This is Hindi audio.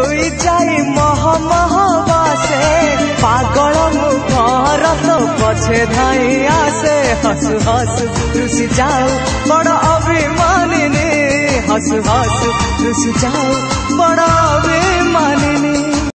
छुई जाई मह मह बासे पागल मु घर तो पछे धाई आसे हसु हसु रुसी जाऊ बड़ अभिमानिनी हसु हसु रुसी जाऊ बड़ अभिमानी।